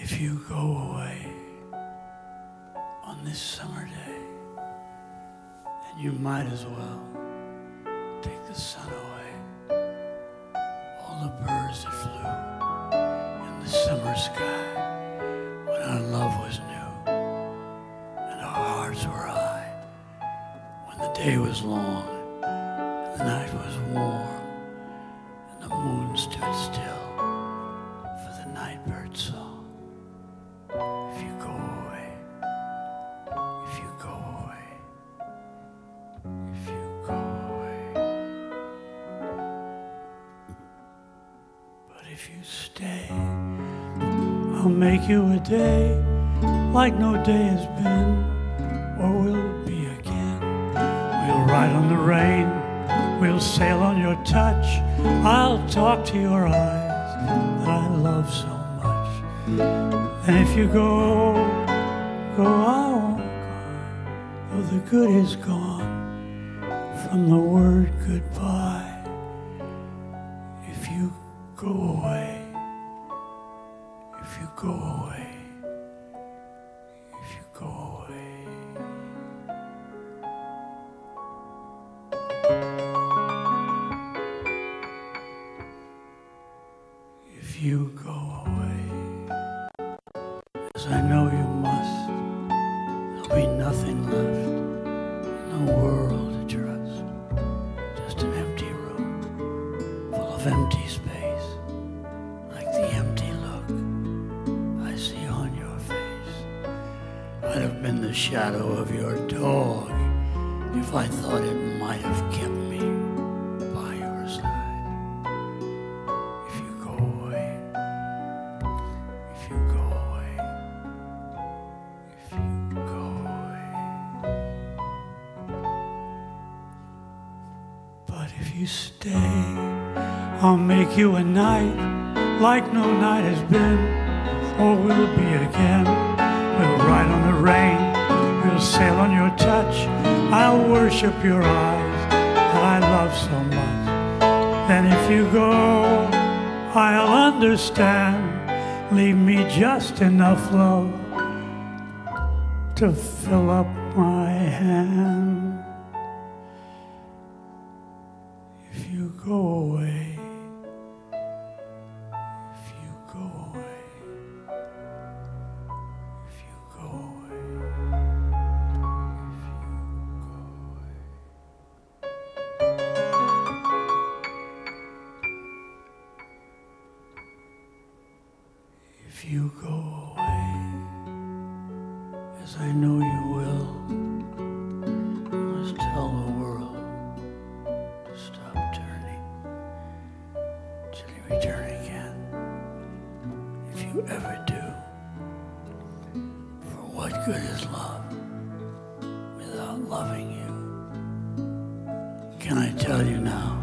If you go away on this summer day, then you might as well take the sun away. All the birds that flew in the summer sky when our love was new and our hearts were high, when the day was long and the night was warm and the moon stood still for the nightbird's song. If you go away, if you go away, if you go away. But if you stay, I'll make you a day like no day has been or will be again. We'll ride on the rain, we'll sail on your touch. I'll talk to your eyes that I love so much. And if you go, I won't cry, though the good is gone from the word goodbye. If you go away, if you go away, if you go away. If you go away, as I know you must, there'll be nothing left in the world to trust. Just an empty room full of empty space, like the empty look I see on your face. I'd have been the shadow of your dog if I thought it might have kept me by your side. If you go away, if you go away, if you go away. But if you stay, I'll make you a night like no night has been or will be again. We'll ride on the rain, we'll sail on your touch. I'll worship your eyes that I love so much. Then if you go, I'll understand. Leave me just enough love to fill up my hand. If you go away, if you go away, if you go away, if you go away, as I know you will, you must tell the world to stop turning till you return again. If you ever do, for what good is love without loving you? Can I tell you now?